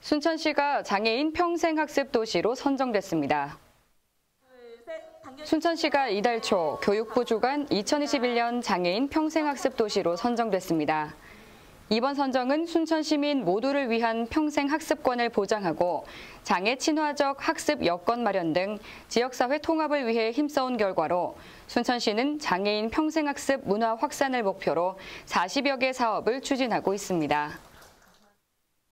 순천시가 장애인 평생학습 도시로 선정됐습니다. 순천시가 이달 초 교육부 주관 2021년 장애인 평생학습 도시로 선정됐습니다. 이번 선정은 순천 시민 모두를 위한 평생학습권을 보장하고 장애 친화적 학습 여건 마련 등 지역사회 통합을 위해 힘써온 결과로 순천시는 장애인 평생학습 문화 확산을 목표로 40여 개 사업을 추진하고 있습니다.